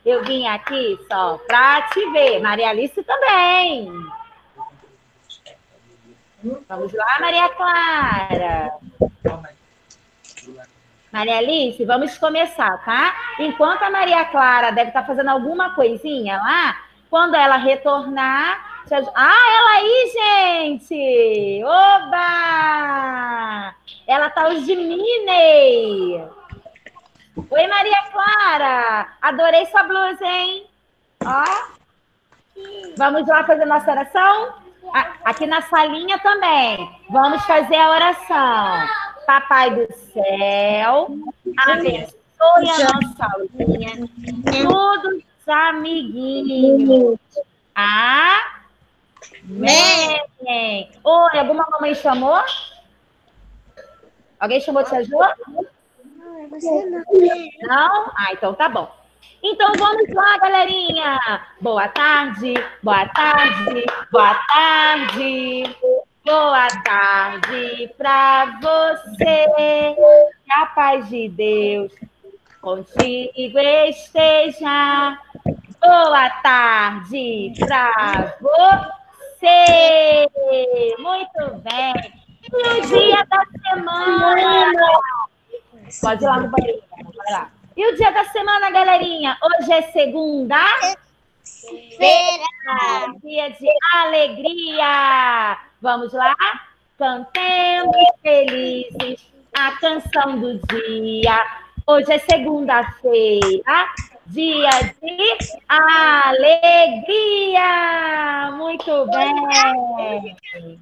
Eu vim aqui só para te ver. Maria Alice também. Vamos lá, Maria Clara. Maria Alice, vamos começar, tá? Enquanto a Maria Clara deve estar fazendo alguma coisinha lá, quando ela retornar... ela aí, gente! Oba! Ela tá hoje de Minnie! Oi, Maria Clara! Adorei sua blusa, hein? Ó. Vamos lá fazer nossa oração? Aqui na salinha também. Vamos fazer a oração. Papai do céu, abençoe a nossa aulinha, todos os amiguinhos. Amém. Oi, alguma mamãe chamou? Alguém chamou Tia Jo? Não, você não. Não? Então tá bom. Então vamos lá, galerinha. Boa tarde, boa tarde, boa tarde. Boa tarde para você. Que a paz de Deus contigo esteja. Boa tarde para você. Muito bem. E o dia da semana? Pode ir lá no banheiro. Vai lá. E o dia da semana, galerinha? Hoje é segunda-feira, dia de alegria. Vamos lá? Cantemos felizes a canção do dia. Hoje é segunda-feira, dia de alegria. Muito bem.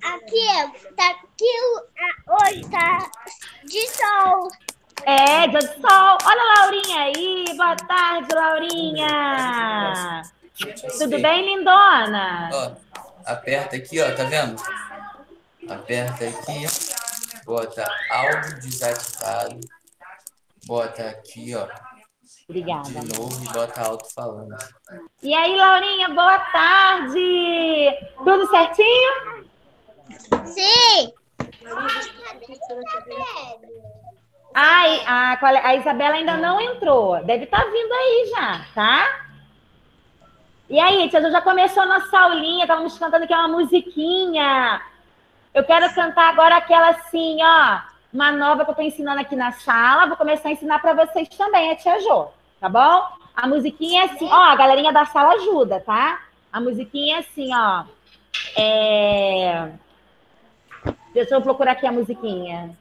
Hoje tá de sol. É, dia de sol. Olha a Laurinha aí. Boa tarde, Laurinha. Tudo bem, lindona? Ó, aperta aqui, ó, tá vendo? Aperta aqui, bota áudio desativado, bota aqui, ó. Obrigada. De novo e bota alto-falando. E aí, Laurinha, boa tarde. Tudo certinho? Sim. A Isabela ainda não entrou. Deve estar vindo aí já, tá? E aí, tia, já começou a nossa aulinha, estávamos cantando aqui uma musiquinha. Eu quero cantar agora aquela assim, ó, uma nova que eu estou ensinando aqui na sala. Vou começar a ensinar para vocês também, a tia Jo, tá bom? A musiquinha é assim, ó, a galerinha da sala ajuda, tá? A musiquinha é assim, ó. Deixa eu procurar aqui a musiquinha.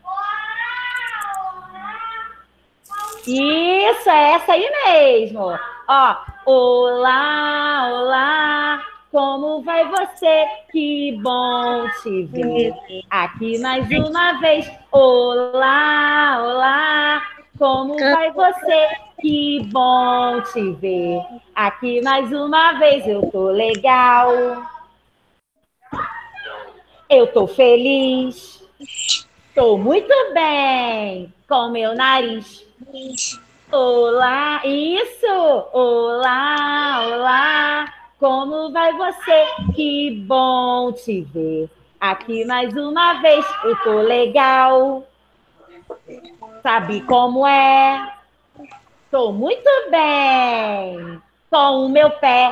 Isso, é essa aí mesmo. Ó, olá, olá, como vai você? Que bom te ver aqui mais uma vez. Olá, olá, como vai você? Que bom te ver aqui mais uma vez. Eu tô legal, eu tô feliz, tô muito bem com meu nariz. Olá, isso! Olá, olá, como vai você? Que bom te ver aqui mais uma vez. Eu tô legal, sabe como é? Tô muito bem com o meu pé.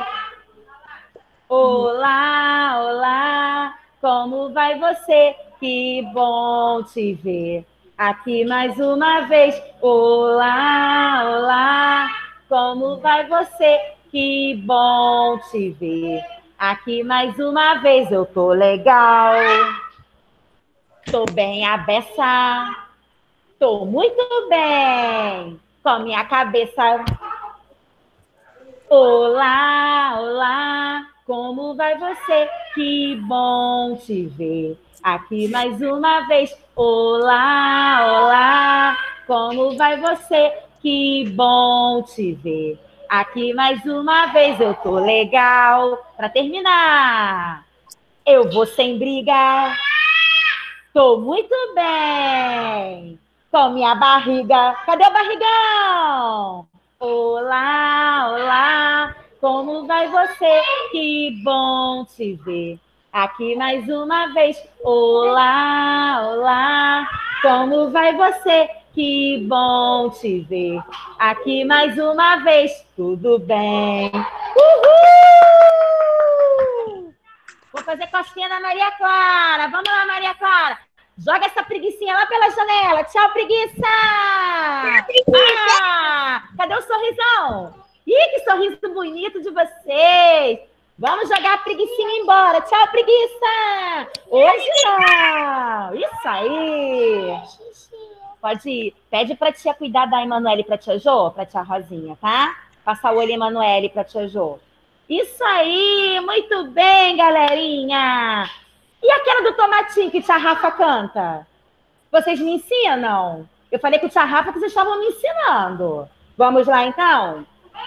Olá, olá, como vai você? Que bom te ver aqui mais uma vez. Olá, olá, como vai você? Que bom te ver aqui mais uma vez. Eu tô legal, tô bem a beça, tô muito bem com minha cabeça. Olá, olá, como vai você? Que bom te ver aqui mais uma vez. Olá, olá, como vai você? Que bom te ver aqui mais uma vez. Eu tô legal. Para terminar, eu vou sem briga. Tô muito bem com minha barriga. Cadê o barrigão? Olá, olá, como vai você? Que bom te ver aqui mais uma vez. Olá, olá, como vai você? que bom te ver aqui mais uma vez. Tudo bem? Uhul! Vou fazer cosquinha na Maria Clara. Vamos lá, Maria Clara. Joga essa preguicinha lá pela janela. Tchau, preguiça! Tchau, preguiça! Ah, cadê o sorrisão? Ih, que sorriso bonito de vocês! Vamos jogar a preguicinha embora. Tchau, preguiça! Hoje não! Isso aí! Pode ir. Pede pra tia cuidar da Emanuele pra tia Jô, pra tia Rosinha, tá? Passar o olho Emanuele pra tia Jô. Isso aí! Muito bem, galerinha! E aquela do tomatinho que tia Rafa canta? Vocês me ensinam? Eu falei com a tia Rafa que vocês estavam me ensinando. Vamos lá, então?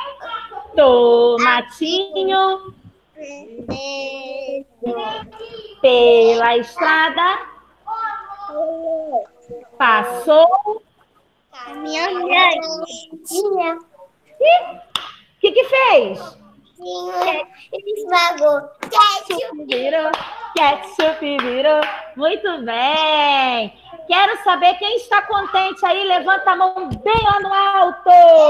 Tomatinho pela estrada passou. Caminhando. O que fez? Ele esmagou. Ketchup virou. Muito bem. Quero saber quem está contente aí. Levanta a mão bem lá no alto.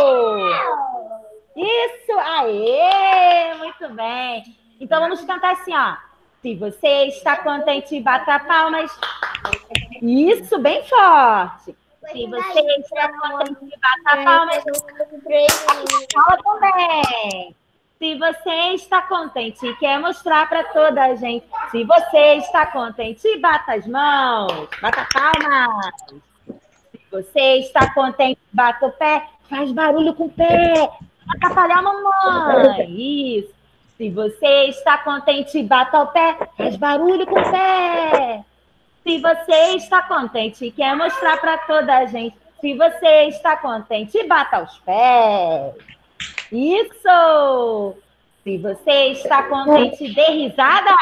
Isso, aê, muito bem. Então vamos cantar assim, ó. Se você está contente, bata palmas. Isso, bem forte. Se você está contente, bata palmas. Fala também. Se você está contente e quer mostrar para toda a gente. Se você está contente, bata as mãos. Bata palmas. Se você está contente, bata o pé. Faz barulho com o pé. Atrapalhar a mamãe. Isso. Se você está contente, bata o pé. Faz barulho com o pé. Se você está contente e quer mostrar para toda a gente. Se você está contente, bata os pés. Isso. Se você está contente, dê risadas.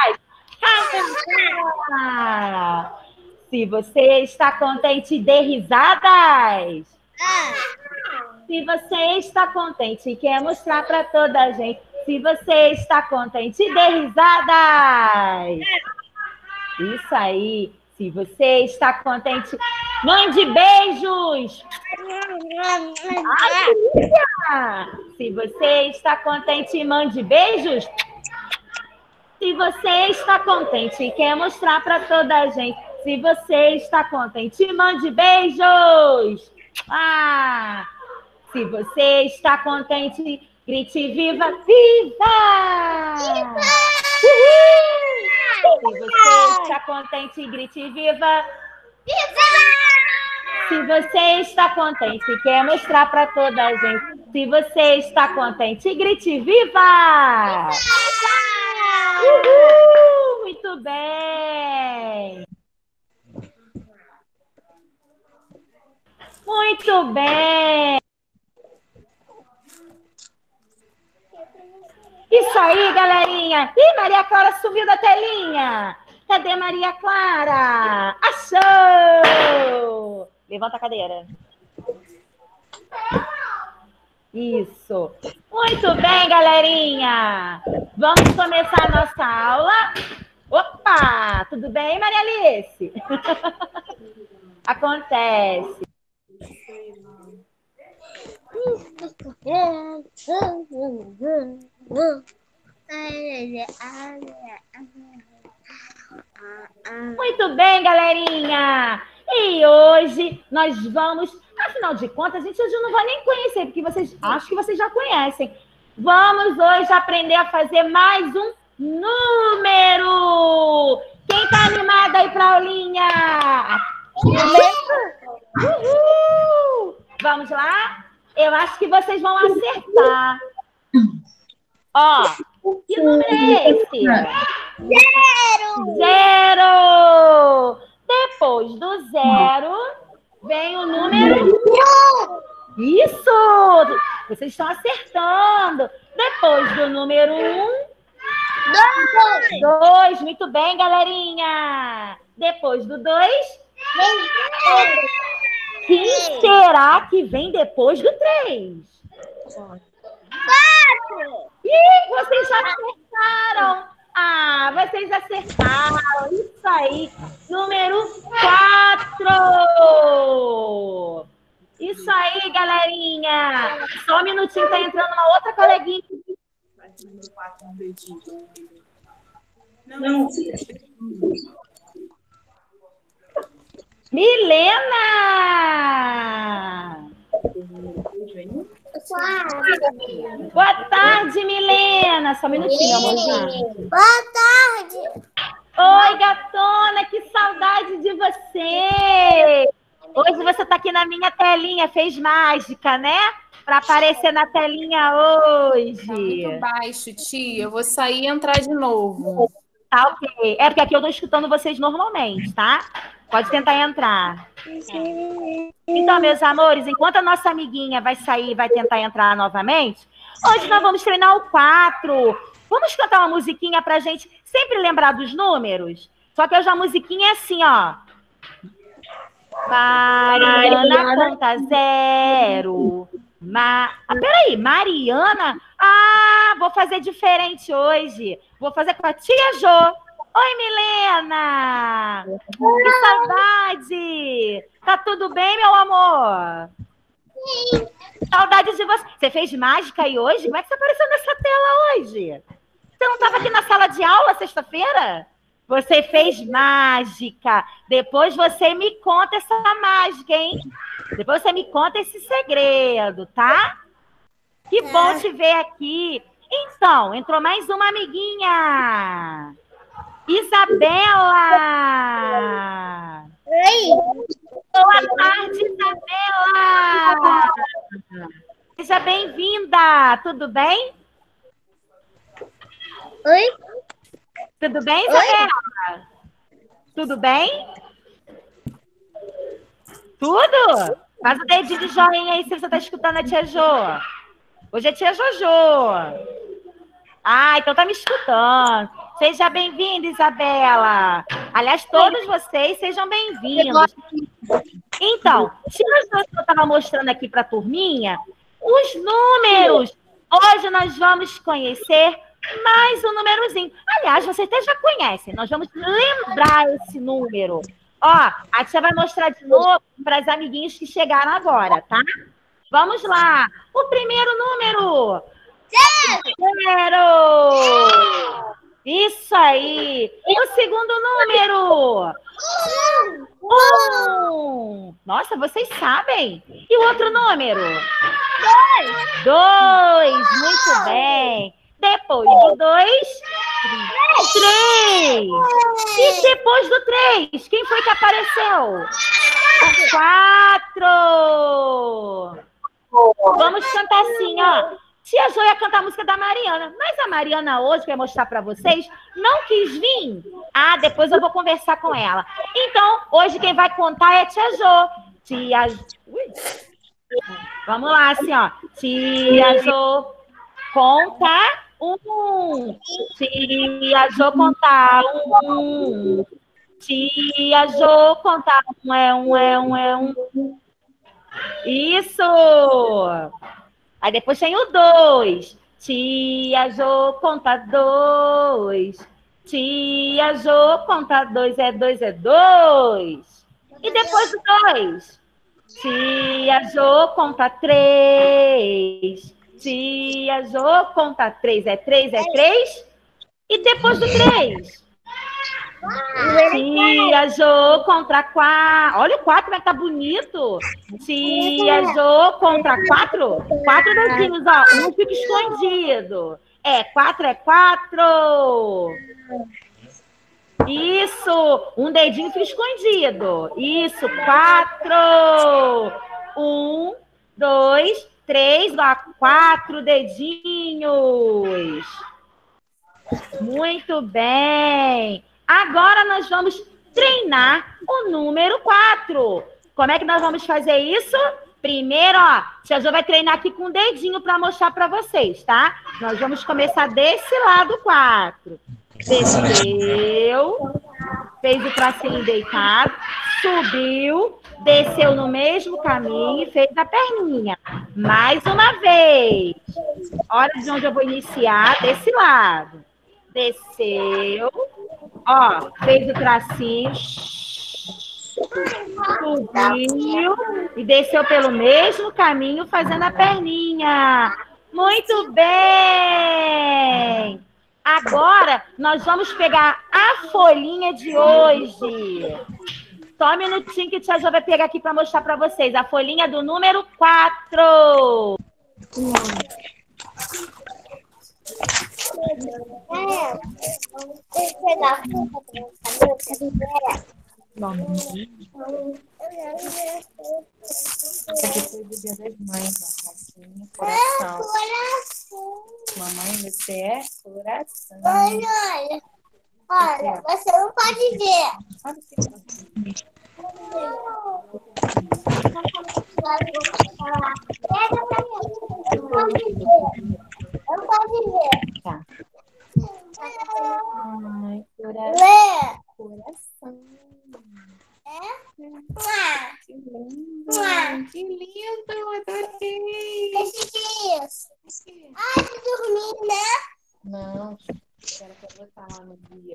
Se você está contente, dê risadas. Se você está contente e quer mostrar para toda a gente. Se você está contente, dê risadas. Isso aí. Se você está contente, mande beijos. Ai, que delícia! Se você está contente, mande beijos. Se você está contente e quer mostrar para toda a gente. Se você está contente, mande beijos. Ah! Se você está contente, grite viva, viva! Viva! Se você está contente, grite viva, Viva! se você está contente e quer mostrar para toda a gente. Se você está contente, grite viva! Uhul! Muito bem! Muito bem! Isso aí, galerinha! Ih, Maria Clara sumiu da telinha! Cadê Maria Clara? Achou! Levanta a cadeira. Isso. Muito bem, galerinha. Vamos começar a nossa aula. Opa! Tudo bem, Maria Alice? Acontece. Muito bem, galerinha! E hoje nós vamos, afinal de contas, a gente hoje não vai nem conhecer, porque vocês acho que vocês já conhecem. Vamos hoje aprender a fazer mais um número! Quem tá animado aí pra aulinha? Uhul! Vamos lá? Eu acho que vocês vão acertar. Ó, que número é esse? 0! 0! Depois do 0, vem o número... Isso! Vocês estão acertando. Depois do número 1... 2. Muito bem, galerinha. Depois do 2... Quem será que vem depois do 3? 4! Ih, vocês já acertaram! Ah, vocês acertaram! Isso aí! Número 4! galerinha. Só um minutinho, tá entrando uma outra coleguinha. Não. Milena! Boa tarde, Milena. Só um minutinho, amorzinho. Boa tarde. Oi, gatona, que saudade de você. Hoje você tá aqui na minha telinha, fez mágica, né? Para aparecer na telinha hoje. Tá muito baixo, tia. Eu vou sair e entrar de novo. Tá ok. É porque aqui eu tô escutando vocês normalmente, tá? Pode tentar entrar. Então, meus amores, enquanto a nossa amiguinha vai sair e vai tentar entrar novamente, hoje nós vamos treinar o 4. Vamos cantar uma musiquinha pra gente sempre lembrar dos números? Só que hoje a musiquinha é assim, ó. Mariana conta 0. Peraí, Mariana? Ah, vou fazer diferente hoje. Vou fazer com a tia Jô. Oi, Milena! Que saudade! Tá tudo bem, meu amor? Sim. Saudade de você. Você fez mágica aí hoje? Como é que você apareceu nessa tela hoje? Você não estava aqui na sala de aula sexta-feira? Você fez mágica. Depois você me conta essa mágica, hein? Depois você me conta esse segredo, tá? Que bom te ver aqui. Então, entrou mais uma amiguinha. Isabela! Oi. Boa tarde, Isabela! Seja bem-vinda! Tudo bem? Oi. Tudo bem, Isabela? Tudo bem? Tudo? Faz o dedinho de joinha aí se você está escutando a tia Jô. Hoje é tia Jojo. Ah, então tá me escutando. Seja bem-vinda, Isabela. Aliás, todos vocês sejam bem-vindos. Então, tia Jojo estava mostrando aqui para a turminha os números. Hoje nós vamos conhecer mais um númerozinho. Aliás, vocês até já conhecem. Nós vamos lembrar esse número. Ó, a tia vai mostrar de novo para as amiguinhas que chegaram agora, tá? Vamos lá. O primeiro número. 0. Isso aí. E o segundo número? 1. Nossa, vocês sabem. E o outro número? 2. Muito bem. Depois do 2, 3. E depois do 3, quem foi que apareceu? 4. Vamos cantar assim, ó. Tia Jo ia cantar a música da Mariana, mas a Mariana hoje, quer mostrar para vocês, não quis vir. Ah, depois eu vou conversar com ela. Então, hoje quem vai contar é a tia Jo. Vamos lá, assim, ó. Tia Jo conta 1. Tia Jo conta 1. Tia Jo conta 1, é 1. Isso! Aí depois tem o 2. Tia Jo conta 2. Tia Jo conta 2, é 2. E depois do 2? Tia Jo conta 3. Tia Jo conta 3, é 3. E depois do 3? Tia Jo contra 4. Olha o 4, como é que tá bonito. Tia Jo contra 4. 4 dedinhos, ó. Um fica escondido. 4 é 4. Isso. Um dedinho fica escondido. Isso, 4. 1, 2, 3, 4 dedinhos. Muito bem. Agora nós vamos treinar o número 4. Como é que nós vamos fazer isso? Primeiro, ó, tia Jo vai treinar aqui com o dedinho para mostrar para vocês, tá? Nós vamos começar desse lado 4. Desceu, fez o tracinho deitado, subiu, desceu no mesmo caminho e fez a perninha. Mais uma vez. Olha de onde eu vou iniciar, desse lado. Desceu. Ó, fez o tracinho. Subiu e desceu pelo mesmo caminho, fazendo a perninha. Muito bem! Agora, nós vamos pegar a folhinha de hoje. Só um minutinho que a tia Jo vai pegar aqui para mostrar para vocês. A folhinha do número 4. Essa aqui foi do Dia das Mães, ó. Rosinha, coração. Mamãe, você é coração. Olha, olha, você não pode ver. Sabe o que Pega pra mim. Não pode ver. Não pode ver. Tá. Ai, Lê. coração. Mua. Que lindo. Mua. Que lindo, adorei. Esse que é isso? Ai, de dormir, né? Não, espera que eu vou botar lá no guia.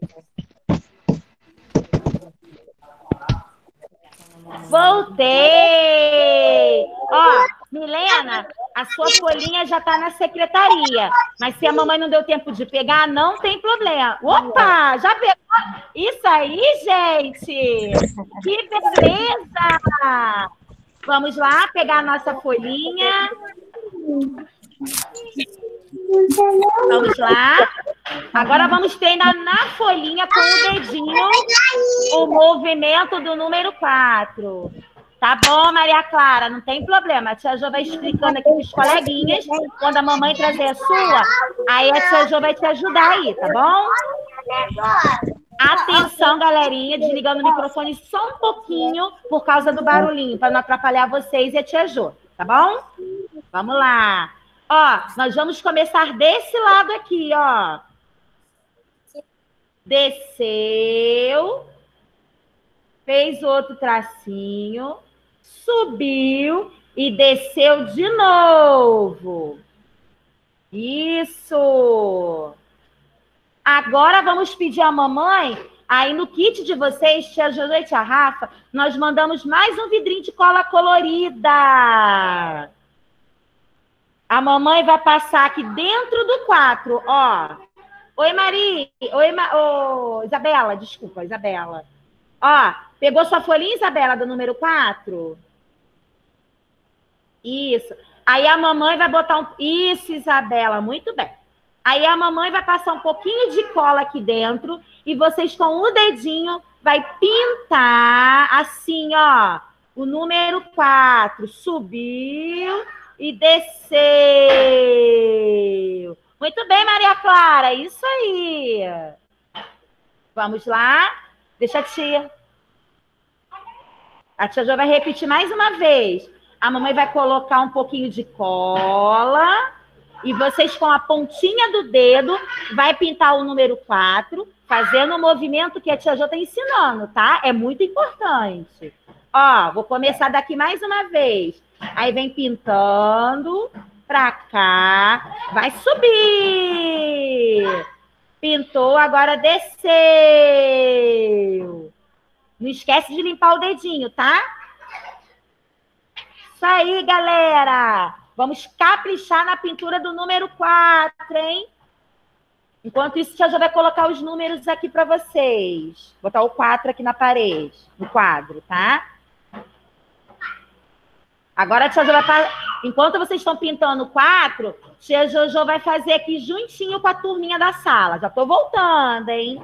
Voltei! Ó, Milena, a sua folhinha já está na secretaria. Mas se a mamãe não deu tempo de pegar, não tem problema. Opa, já pegou? Isso aí, gente! Que beleza! Vamos lá pegar a nossa folhinha. Vamos lá. Agora vamos treinar na folhinha com o dedinho o movimento do número 4. Tá bom, Maria Clara? Não tem problema. A tia Jo vai explicando aqui para os coleguinhas. Quando a mamãe trazer a sua, aí a tia Jo vai te ajudar aí, tá bom? Atenção, galerinha, desligando o microfone só um pouquinho por causa do barulhinho, para não atrapalhar vocês e a tia Jo, tá bom? Vamos lá. Ó, nós vamos começar desse lado aqui, ó. Desceu, fez outro tracinho, subiu e desceu de novo. Isso. Agora vamos pedir à mamãe, aí no kit de vocês, tia Jojo e tia Rafa, nós mandamos mais um vidrinho de cola colorida. A mamãe vai passar aqui dentro do 4, ó. Oi, Maria. Oi, Isabela, desculpa, Isabela. Ó, pegou sua folhinha, Isabela, do número 4? Isso. Aí a mamãe vai botar um... Isso, Isabela, muito bem. Aí a mamãe vai passar um pouquinho de cola aqui dentro e vocês com o dedinho vai pintar assim, ó. O número 4 subiu e desceu. Muito bem, Maria Clara, isso aí. Vamos lá. Deixa a tia. A tia já vai repetir mais uma vez. A mamãe vai colocar um pouquinho de cola e vocês com a pontinha do dedo vai pintar o número 4, fazendo o movimento que a tia Jo está ensinando, tá? É muito importante. Ó, vou começar daqui mais uma vez. Aí vem pintando pra cá. Vai subir. Pintou, agora desceu. Não esquece de limpar o dedinho, tá? Isso aí, galera. Vamos caprichar na pintura do número 4, hein? Enquanto isso, a tia já vai colocar os números aqui para vocês. Botar o 4 aqui na parede, no quadro, tá? Agora a tia Jo vai... Enquanto vocês estão pintando o 4, tia Jojo vai fazer aqui juntinho com a turminha da sala. Já tô voltando, hein?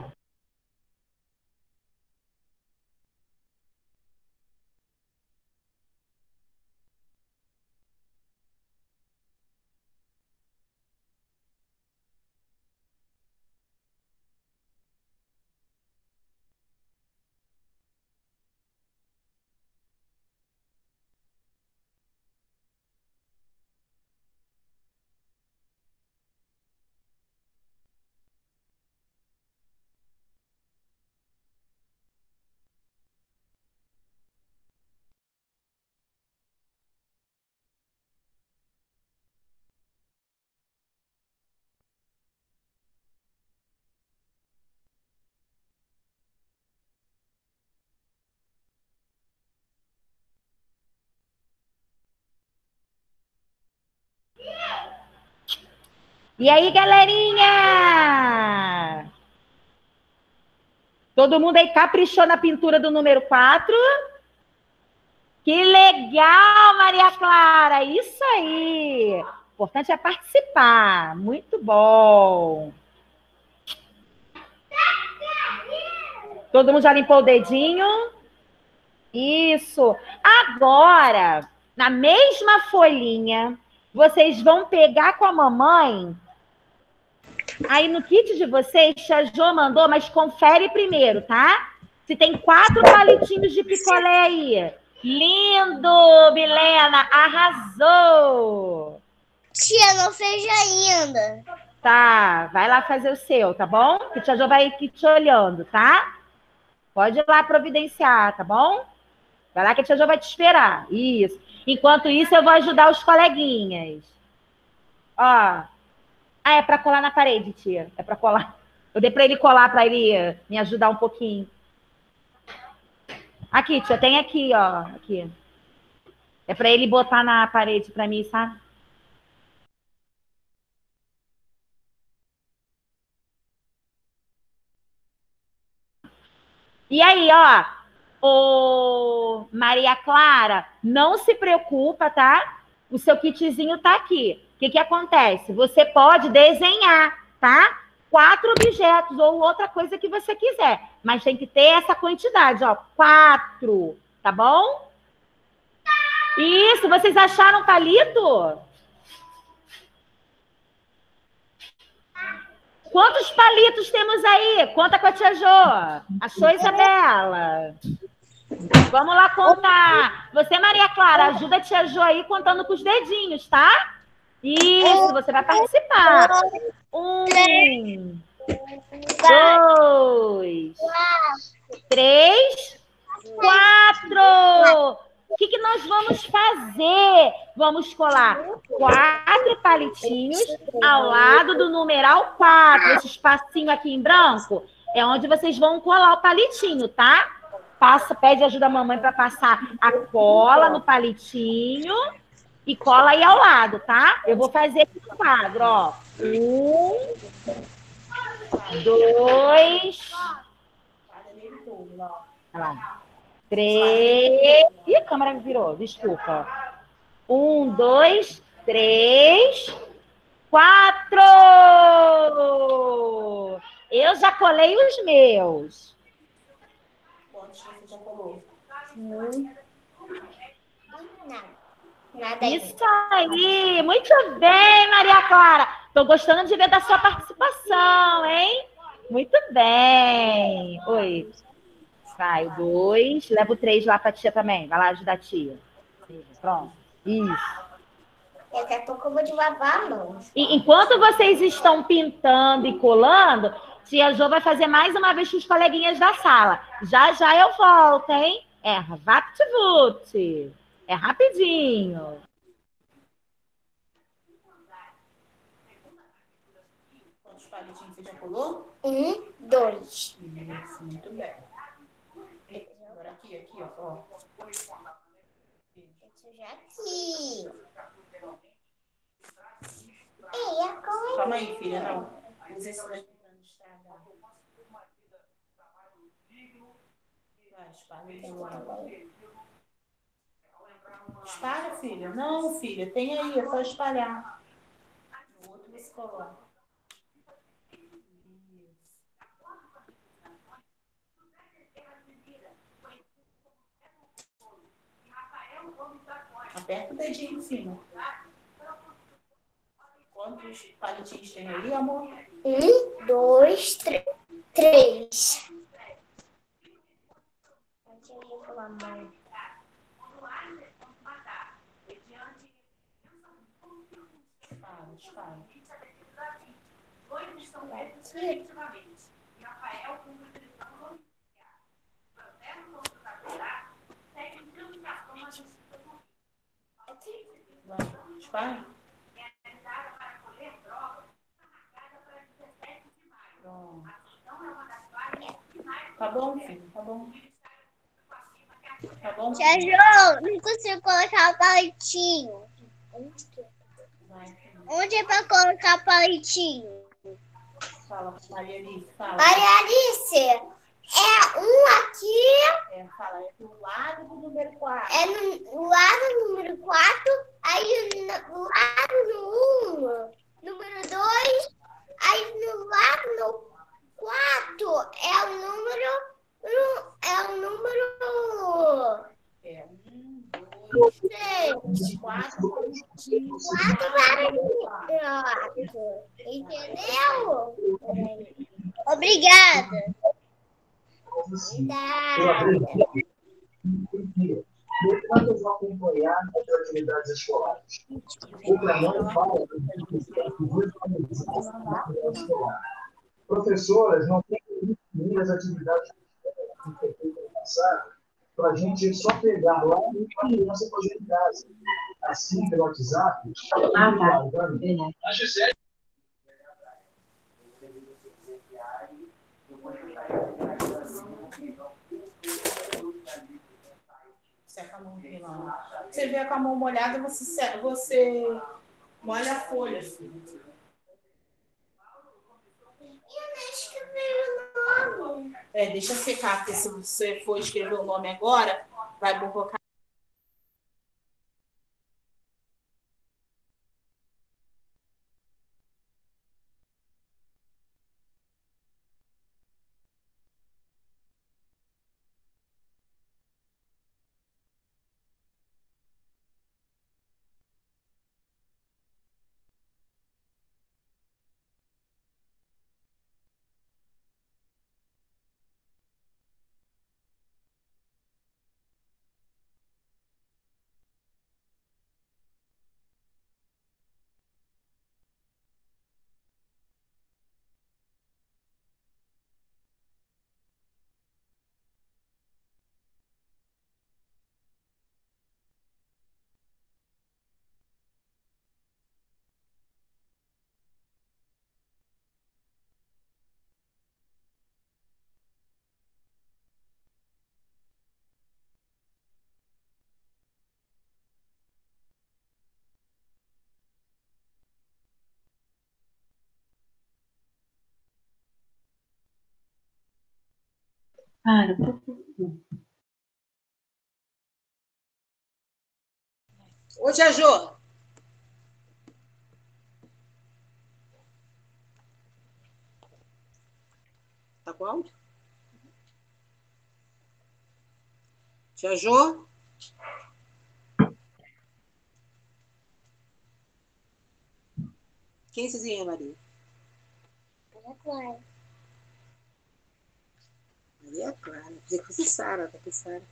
E aí, galerinha? Todo mundo aí caprichou na pintura do número 4? Que legal, Maria Clara! Isso aí! O importante é participar. Muito bom. Todo mundo já limpou o dedinho? Isso. Agora, na mesma folhinha, vocês vão pegar com a mamãe. Aí no kit de vocês, a Jo mandou, mas confere primeiro, tá? Se tem 4 palitinhos de picolé aí. Lindo, Milena, arrasou! Tia, não fez ainda. Tá, vai lá fazer o seu, tá bom? Que tia Jo vai aqui te olhando, tá? Pode ir lá providenciar, tá bom? Vai lá que a tia Jo vai te esperar. Isso. Enquanto isso, eu vou ajudar os coleguinhas. Ó. Ah, é para colar na parede, tia. É para colar. Eu dei para ele colar, para ele me ajudar um pouquinho. Aqui, tia, tem aqui, ó. Aqui. É para ele botar na parede para mim, sabe? E aí, ó. Ô, Maria Clara, não se preocupa, tá? O seu kitzinho tá aqui. O que acontece? Você pode desenhar, tá? 4 objetos ou outra coisa que você quiser. Mas tem que ter essa quantidade, ó. 4, tá bom? Isso, vocês acharam palito? Quantos palitos temos aí? Conta com a tia Jo. Achou, Isabela? Vamos lá contar. Você, Maria Clara, ajuda a tia Jo aí contando com os dedinhos, tá? Isso, você vai participar. 1, 2, 3, 4. O que nós vamos fazer? Vamos colar 4 palitinhos ao lado do numeral 4. Esse espacinho aqui em branco é onde vocês vão colar o palitinho, tá? Pede ajuda a mamãe para passar a cola no palitinho e cola aí ao lado, tá? Eu vou fazer aqui no quadro, ó. 1, 2, 3. Ih, a câmera virou, desculpa. 1, 2, 3, 4. Eu já colei os meus. Quantos você já colou? Nada. Isso aí, muito bem, Maria Clara. Tô gostando de ver da sua participação, hein? Muito bem. Oi. Vai, o 2. Leva o 3 lá pra tia também. Vai lá ajudar a tia. Pronto. Isso. Daqui a pouco eu vou te lavar a mão. E enquanto vocês estão pintando e colando, tia Jo vai fazer mais uma vez com os coleguinhas da sala. Já já eu volto, hein? É vapt-vupt. É rapidinho. Quantos palitinhos você já colou? 1, 2. Isso, muito bem. Agora aqui, ó. Já aqui. Ei, a coisa. Calma aí, filha, não. Usa esse daqui pra não estragar. Vai, espalha. Espalha, filha. Não, filha, tem aí, é só espalhar. O outro você coloca. Aperta o dedinho em cima. Quantos palitinhos tem aí, amor? 1, 2, 3. Espalha. Vai, espalha. Pronto. Tá bom, filho? Tá bom. Tá bom? Tia Jo, não consigo colocar o palitinho. Vai, filho. Onde é pra colocar palitinho? Fala, Maria Alice, fala. Maria Alice, é um aqui. Fala, é do lado do número 4. É no lado número 4. Aí no lado no 1, número 2. Aí no lado no 4 é o número. É o número. É 1, 2, 3. 4, 4 maravilhoso. Entendeu? Obrigada. Vamos acompanhar as atividades escolares. O Pronamp fala escolar. Professoras não têm que definir as atividades que foi passado para a gente só pegar lá e a criança fazer em casa. Assim, pelo WhatsApp. A Gisele. Seca a mão aqui, não. Você vê com a mão molhada, você molha a folha. Filho. Deixa secar, porque se você for escrever o nome agora, vai borrocar. Para. Ô, Tia Jô. Tá com áudio? Tia Jô? Quem é Cizinha, Maria? Maria Clara. Dizer que fosse Sara, tá aqui, Sara.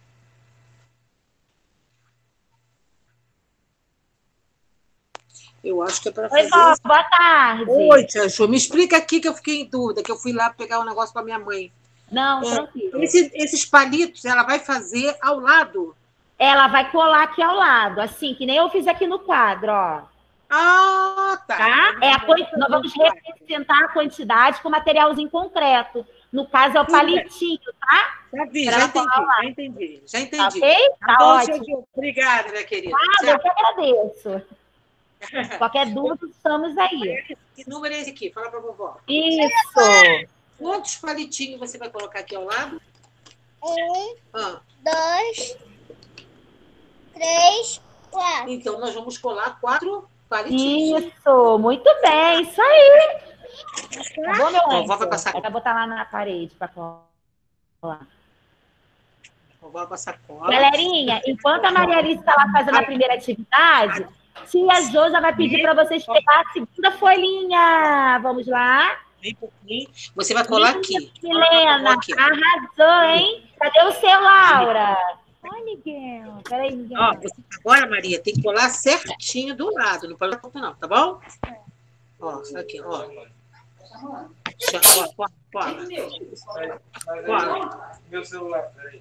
Eu acho que é para fazer... Oi, boa tarde. Oi, Tia Jô. Me explica aqui que eu fiquei em dúvida, que eu fui lá pegar um negócio para minha mãe. Não, tranquilo. Esses palitos, ela vai fazer ao lado? Ela vai colar aqui ao lado, assim, que nem eu fiz aqui no quadro, ó. Ah, tá. Nós vamos representar a quantidade com materialzinho concreto. No caso, é o palitinho, tá? Já entendi. Tá ok? Tá ótimo. Obrigada, minha querida. Eu que agradeço. Qualquer dúvida, estamos aí. Que número é esse aqui? Fala pra vovó. Isso. Quantos palitinhos você vai colocar aqui ao lado? 1, 2, 3, 4. Então, nós vamos colar 4 palitinhos. Isso, muito bem, isso aí. Tá bom, meu Vovó vai passar. Vai botar lá na parede para colar. Vovó vai passar cola. Galerinha, enquanto a Maria Alice está lá fazendo a primeira atividade, tia Jo já vai pedir para vocês pegar a segunda folhinha. Vamos lá. Vem um pouquinho. Você vai colar aqui. Milena, arrasou, hein? Cadê o seu, Laura? Ai, Miguel. Peraí, Miguel. Ó, agora, Maria, tem que colar certinho do lado. Não pode dar ponta, não, tá bom? Ó, isso aqui, ó. Cola. Meu celular, peraí.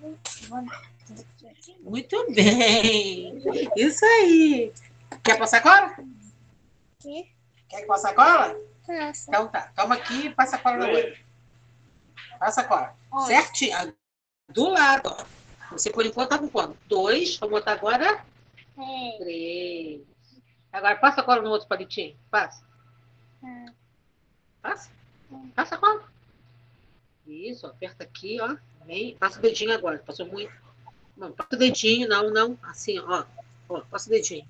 Muito bem. Isso aí. Quer passar cola? Quer que passe a cola? Então tá. Toma aqui e passa a cola na outra. Passa a cola. Certinho. Do lado, ó. Você, por enquanto, tá com quanto? 2. Vou botar agora 3. Agora passa a cola no outro palitinho. Passa. Passa. Passa a cola. Isso, aperta aqui, ó. Bem, passa o dedinho agora. Passou muito. Não, passa o dedinho, não, não. Assim, ó. Ó, passa o dedinho.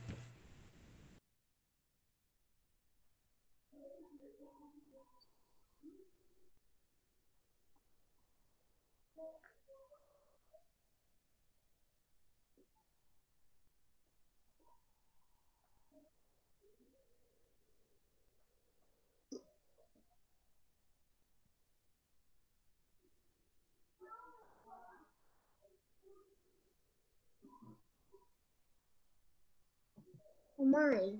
Mãe.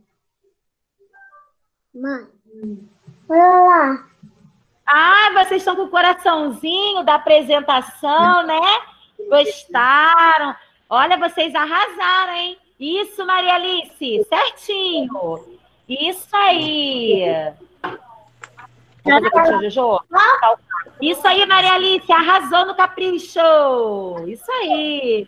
Mãe. Olha lá. Ah, vocês estão com o coraçãozinho da apresentação, né? Gostaram? Olha, vocês arrasaram, hein? Isso, Maria Alice, certinho. Isso aí. Vamos fazer com a tia Jojo? Isso aí, Maria Alice, arrasou no capricho. Isso aí.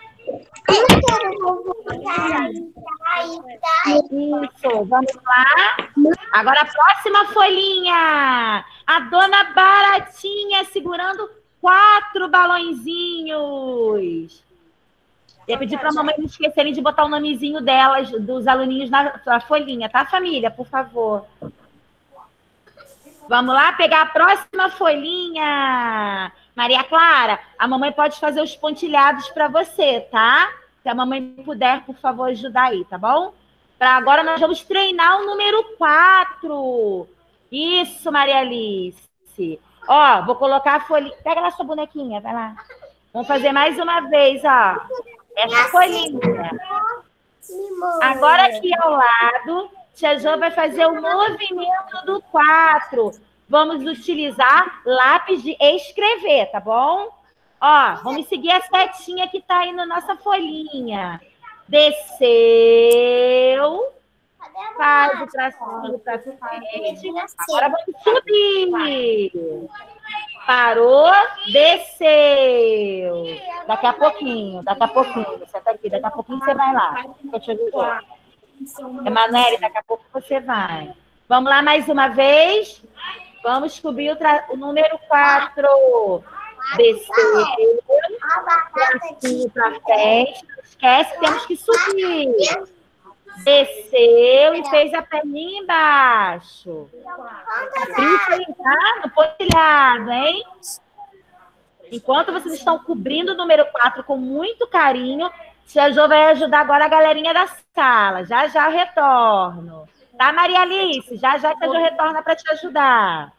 Isso, vamos lá. Agora a próxima folhinha. A dona Baratinha segurando 4 balõezinhos. Eu pedi para a mamãe não esquecerem de botar o nomezinho delas, dos aluninhos na folhinha, tá, família? Por favor. Vamos lá pegar a próxima folhinha. Maria Clara, a mamãe pode fazer os pontilhados para você, tá? Se a mamãe puder, por favor, ajudar aí, tá bom? Para agora nós vamos treinar o número 4. Isso, Maria Alice. Ó, vou colocar a folhinha. Pega lá sua bonequinha, vai lá. Vamos fazer mais uma vez, ó. Essa folhinha. Agora aqui ao lado, Tia Jo vai fazer o movimento do 4. Vamos utilizar lápis de escrever, tá bom? Ó, vamos seguir a setinha que tá aí na nossa folhinha. Desceu. Faz o tracinho pra frente. Agora vamos subir. Parou, desceu. Daqui a pouquinho. Senta aqui, daqui a pouquinho você vai lá. Emanuele, daqui a pouco você vai. Vamos lá mais uma vez. Vamos subir o número 4. Desceu. Tracinho pra frente. Não esquece, temos que subir. Desceu e fez a perninha embaixo. Capricha aí, tá? No pontilhado, hein? Enquanto vocês estão cobrindo o número 4 com muito carinho, Tia Jo vai ajudar agora a galerinha da sala. Já já eu retorno. Tá, Maria Alice? Já já a Tia Jo retorna para te ajudar.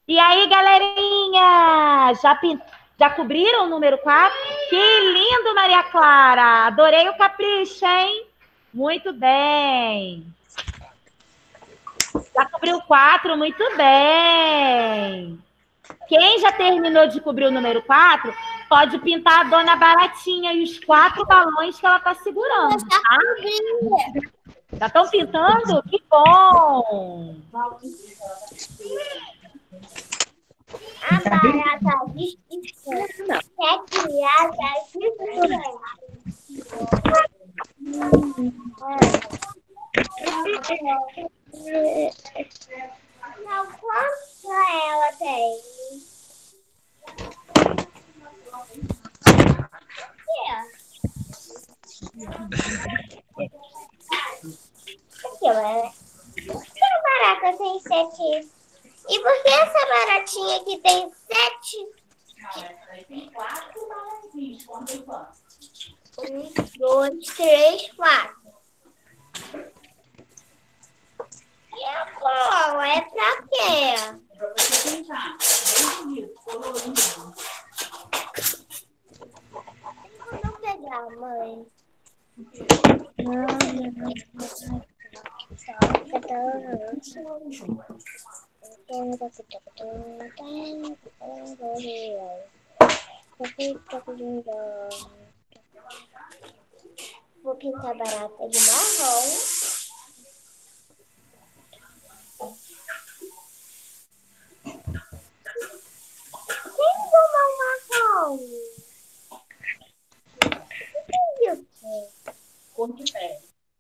E aí, galerinha? Já cobriram o número 4? Que lindo, Maria Clara! Adorei o capricho, hein? Muito bem. Já cobriu 4? Muito bem. Quem já terminou de cobrir o número 4, pode pintar a Dona Baratinha e os 4 balões que ela está segurando, tá? Já estão pintando? Que bom! A barata desistiu. Quer criar Não, quanto ela tem? Aqui, por que a barata tem 7? E por que essa baratinha aqui tem 7? Tem 4 baratinhos. 1, 2, 3, 4. E a bola é pra quê? Eu vou pegar, mãe. Vou pintar barata de marrom. Quem tomou marrom? Isso. Cor de pele.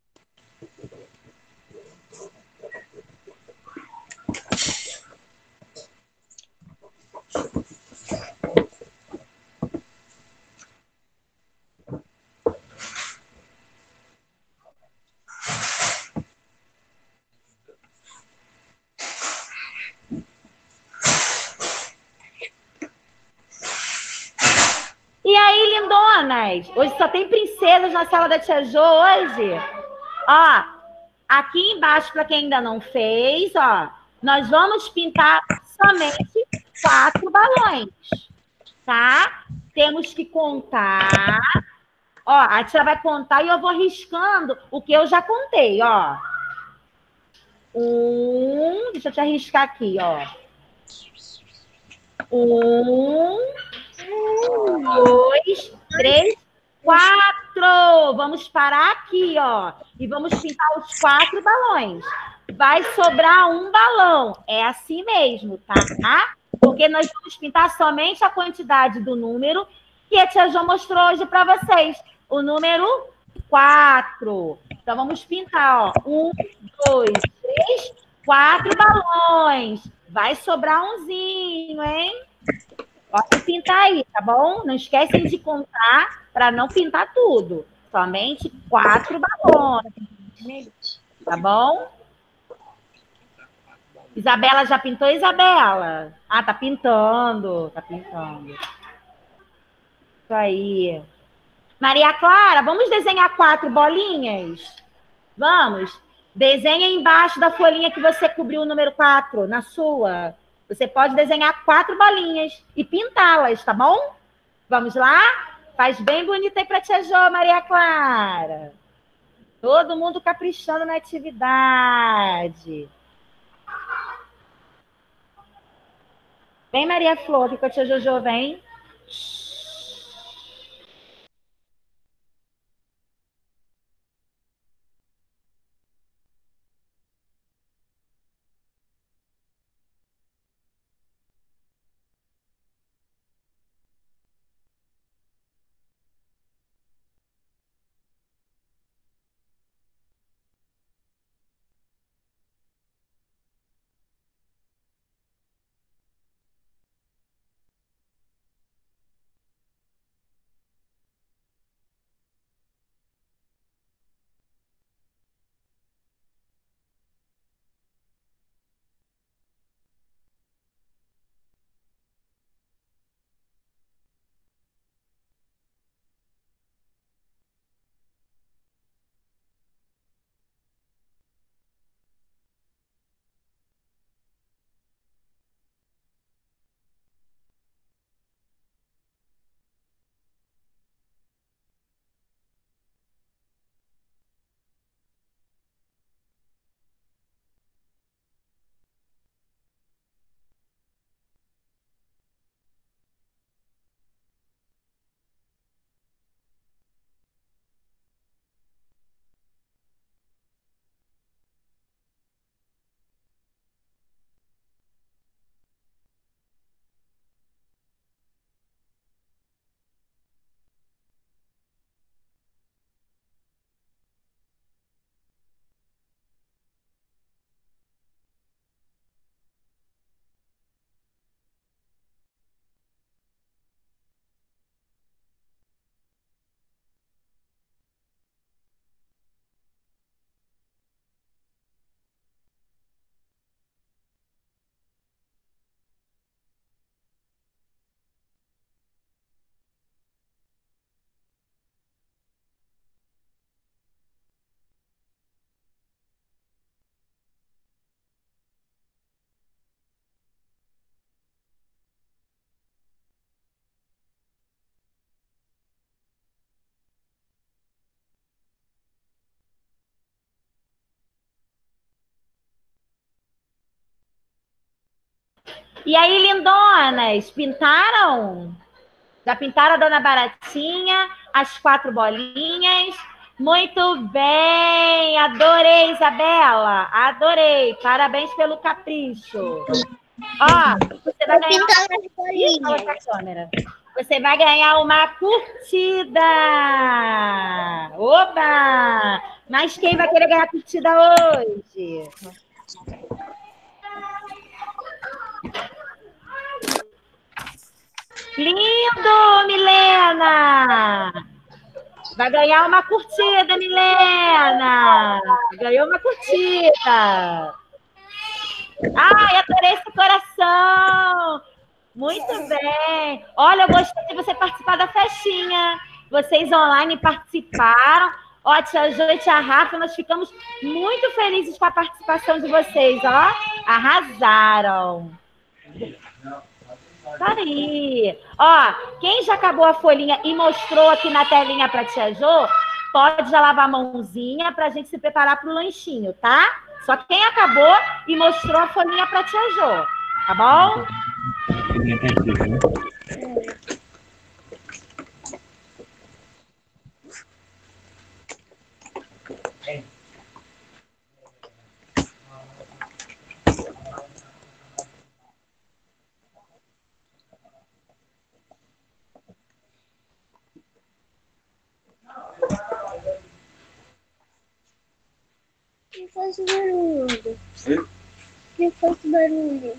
E aí, lindonas? Hoje só tem princesas na sala da Tia Jo hoje. Ó, aqui embaixo, para quem ainda não fez, ó, nós vamos pintar somente 4 balões, tá? Temos que contar. Ó, a tia vai contar e eu vou riscando o que eu já contei, ó. Deixa eu te arriscar aqui, ó. 1, 2, 3, 4. Vamos parar aqui, ó. E vamos pintar os 4 balões. Vai sobrar um balão. É assim mesmo, tá? Porque nós vamos pintar somente a quantidade do número que a tia Jo mostrou hoje para vocês. O número 4. Então, vamos pintar, ó. 1, 2, 3, 4 balões. Vai sobrar umzinho, hein? Pode pintar aí, tá bom? Não esquecem de contar para não pintar tudo. Somente 4 balões. Tá bom? Isabela já pintou, Isabela? Ah, tá pintando. Tá pintando. Isso aí. Maria Clara, vamos desenhar 4 bolinhas? Vamos. Desenha embaixo da folhinha que você cobriu o número 4, na sua. Você pode desenhar 4 bolinhas e pintá-las, tá bom? Vamos lá? Faz bem bonito aí para Tia Jo, Maria Clara. Todo mundo caprichando na atividade. Vem, Maria Flor, que a Tia Jojo vem. E aí, lindonas, pintaram? Já pintaram a Dona Baratinha, as 4 bolinhas? Muito bem! Adorei, Isabela! Adorei! Parabéns pelo capricho! Ó, você vai ganhar câmera. Você vai ganhar uma curtida! Oba! Mas quem vai querer ganhar curtida hoje? Lindo, Milena! Vai ganhar uma curtida, Milena! Ganhou uma curtida! Ai, adorei esse coração! Muito bem! Olha, eu gostei de você participar da festinha. Vocês online participaram. Ó, tia Jo e tia Rafa, nós ficamos muito felizes com a participação de vocês, ó. Arrasaram! Tá aí. Ó, quem já acabou a folhinha e mostrou aqui na telinha para a tia Jo, pode já lavar a mãozinha para a gente se preparar para o lanchinho, tá? Só quem acabou e mostrou a folhinha para a tia Jo, tá bom? Que faz barulho? Que faz barulho?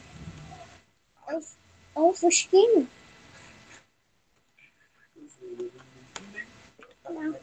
É um fusquinho? Não.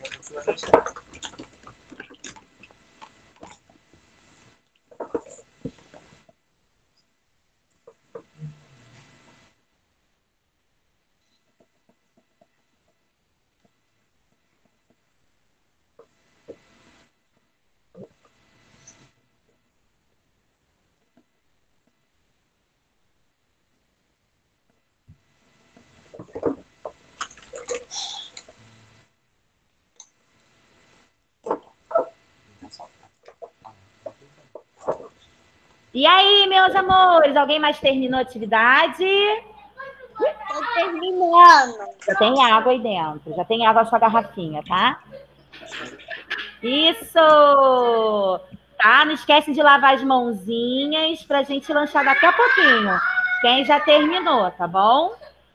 E aí, meus amores, alguém mais terminou a atividade? Tô terminando. Já tem água aí dentro, já tem água na sua garrafinha, tá? Isso! Tá? Não esquece de lavar as mãozinhas pra gente lanchar daqui a pouquinho. Quem já terminou, tá bom?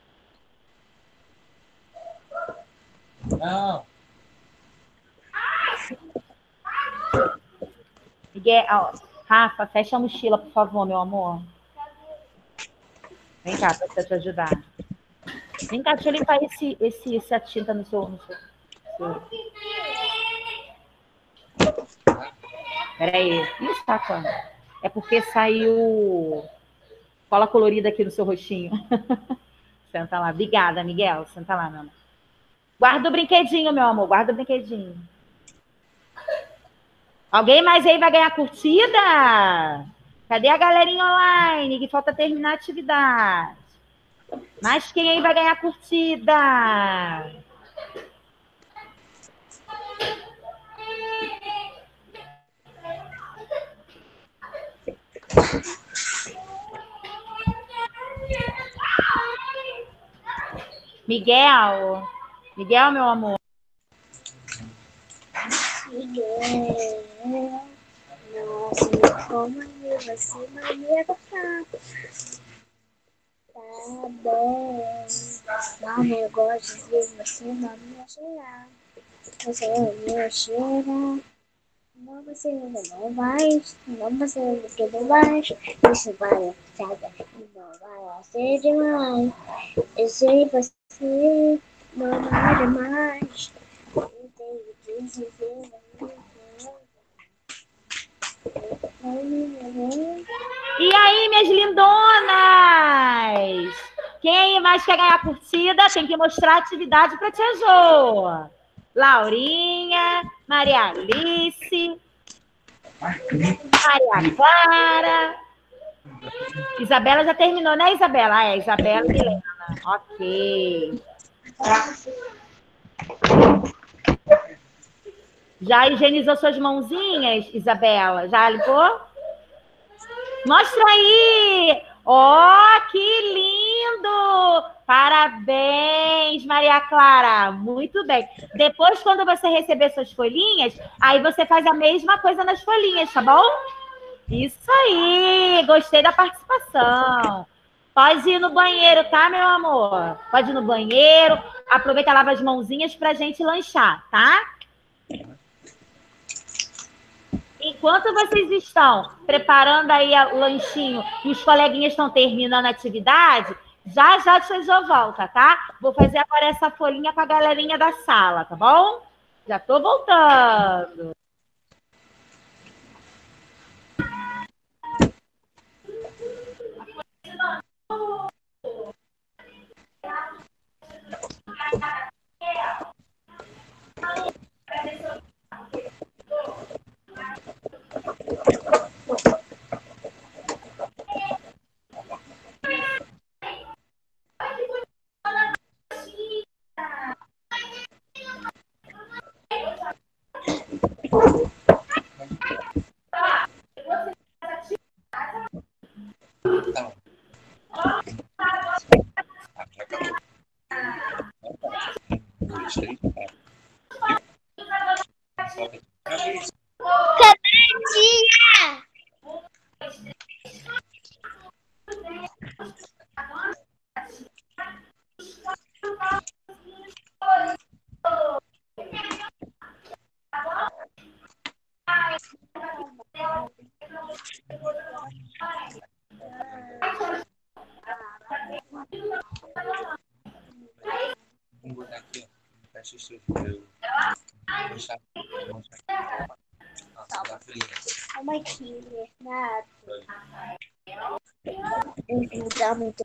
Não. Miguel, ó, Rafa, fecha a mochila, por favor, meu amor. Vem cá, pra te ajudar. Vem cá, deixa eu limpar essa tinta no seu... Peraí. Ih, saca. É porque saiu cola colorida aqui no seu rostinho. Senta lá. Obrigada, Miguel. Senta lá, meu amor. Guarda o brinquedinho, meu amor. Guarda o brinquedinho. Alguém mais aí vai ganhar curtida? Cadê a galerinha online? Que falta terminar a atividade. Mas quem aí vai ganhar curtida? Miguel. Miguel, meu amor. Miguel. Nossa, como você vai me adotar? Tá bom. Mas eu gosto de você não me cheirar. Você me cheira. Não você não vai. Não você que não vai. Isso vai sabe? Não vai ser demais. Eu sei você não vai demais. Eu tenho que dizer. E aí, minhas lindonas? Quem mais quer ganhar curtida tem que mostrar a atividade para a tia Jo. Laurinha, Maria Alice, Maria Clara. Isabela já terminou, né, Isabela? É, Isabela e Helena. Ok. Já higienizou suas mãozinhas, Isabela? Já limpou? Mostra aí! Ó, que lindo! Parabéns, Maria Clara. Muito bem. Depois, quando você receber suas folhinhas, aí você faz a mesma coisa nas folhinhas, tá bom? Isso aí! Gostei da participação. Pode ir no banheiro, tá, meu amor? Pode ir no banheiro. Aproveita e lava as mãozinhas pra gente lanchar, tá? Enquanto vocês estão preparando aí o lanchinho e os coleguinhas estão terminando a atividade, já já tia Jo volta, tá? Vou fazer agora essa folhinha com a galerinha da sala, tá bom? Já tô voltando. Calma aqui, Bernardo. Eu vou muito.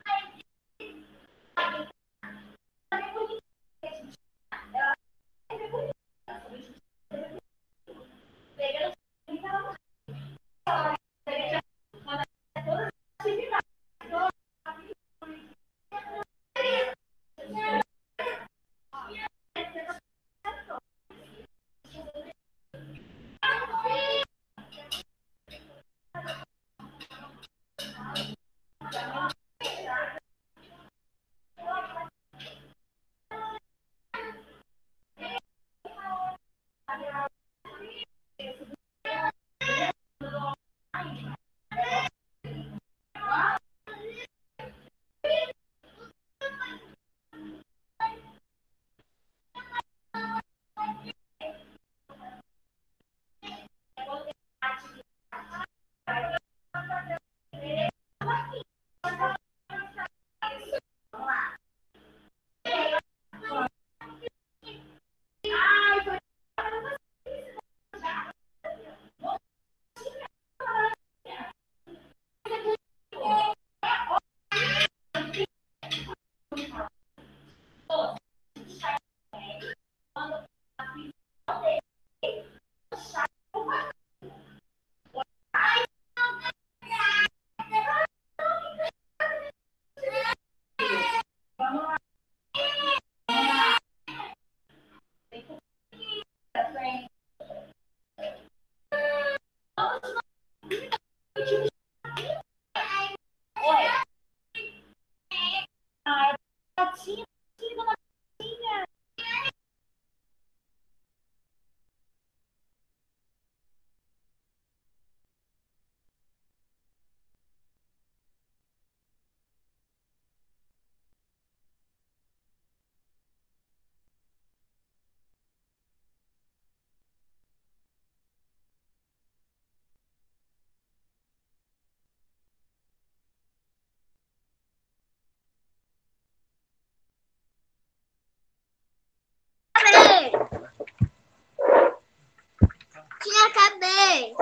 Acabei.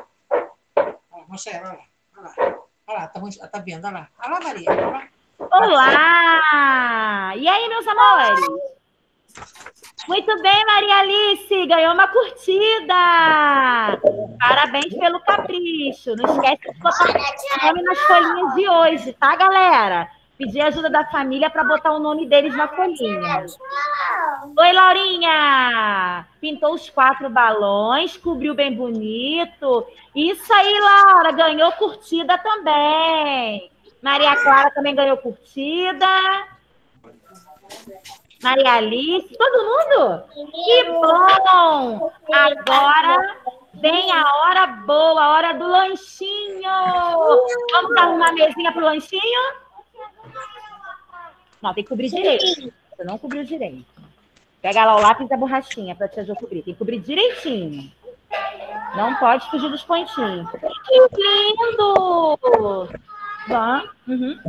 Mostra ela, olha lá. Olha lá, tá vendo? Olha lá. Olha lá, Maria. Olha lá. Olá! E aí, meus amores? Muito bem, Maria Alice, ganhou uma curtida! Parabéns pelo capricho. Não esquece de botar o nome nas folhinhas de hoje, tá, galera? Pedir ajuda da família para botar o nome deles na folhinha. Oi, Laurinha! Pintou os 4 balões, cobriu bem bonito. Isso aí, Laura, ganhou curtida também. Maria Clara também ganhou curtida. Maria Alice, todo mundo? Que bom! Agora vem a hora boa, a hora do lanchinho. Vamos arrumar a mesinha pro lanchinho? Não, tem que cobrir direito. Você não cobriu direito. Pega lá o lápis e a borrachinha para te ajudar a cobrir. Tem que cobrir direitinho. Não pode fugir dos pontinhos. Que lindo! Uhum.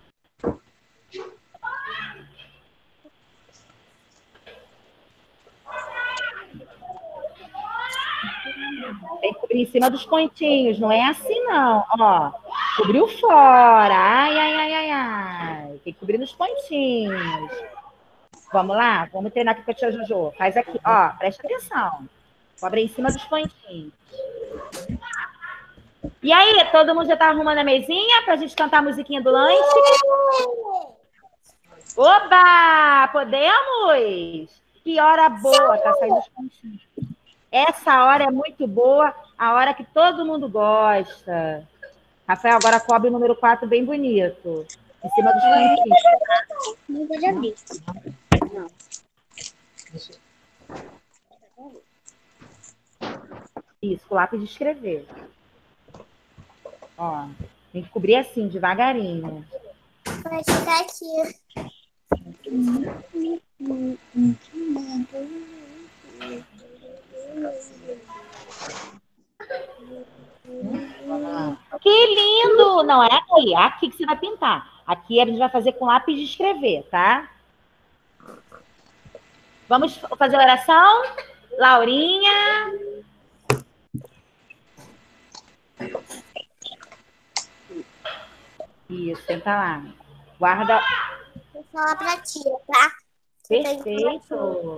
Tem que cobrir em cima dos pontinhos, não é assim não. Ó, cobriu fora. Ai, ai, ai, ai, ai. Tem que cobrir nos pontinhos. Vamos lá? Vamos treinar aqui com a tia Jojo. Faz aqui, ó, presta atenção. Cobre em cima dos pontinhos. E aí, todo mundo já tá arrumando a mesinha pra gente cantar a musiquinha do lanche? Oba! Podemos? Que hora boa, tá saindo os pontinhos. Essa hora é muito boa, a hora que todo mundo gosta. Rafael, agora cobre o número 4 bem bonito. Em cima dos pontinhos. Não pode abrir. Não. Isso, com lápis de escrever. Ó, tem que cobrir assim, devagarinho. Vai ficar aqui. Que lindo! Não, é aqui. É aqui que você vai pintar. Aqui a gente vai fazer com lápis de escrever, tá? Vamos fazer a oração? Laurinha. Isso, senta lá. Guarda. Vou falar pra tia, tá? Perfeito.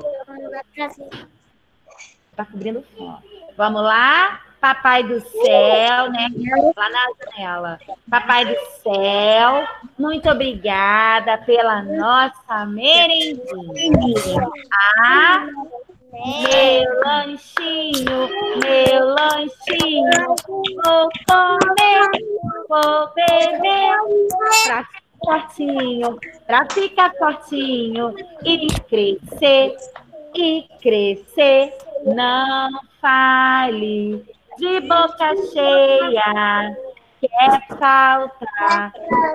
Tá cobrindo fora. Vamos lá? Papai do céu, né? Lá na janela. Papai do céu, muito obrigada pela nossa merendinha. Ah, meu lanchinho, vou comer, vou beber, pra ficar fortinho e crescer, não fale de boca cheia, quer falta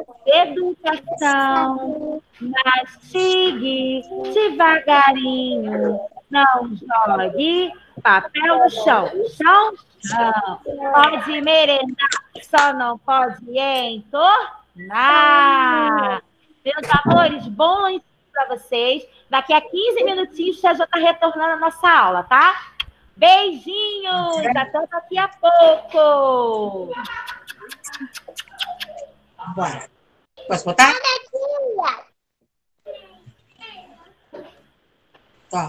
educação, mastigue devagarinho, não jogue papel no chão, pode merendar, só não pode entornar. Meus amores, bom lanchinho para vocês. Daqui a 15 minutinhos já está retornando a nossa aula, tá? Beijinhos! Até daqui a pouco! Bora. Posso botar?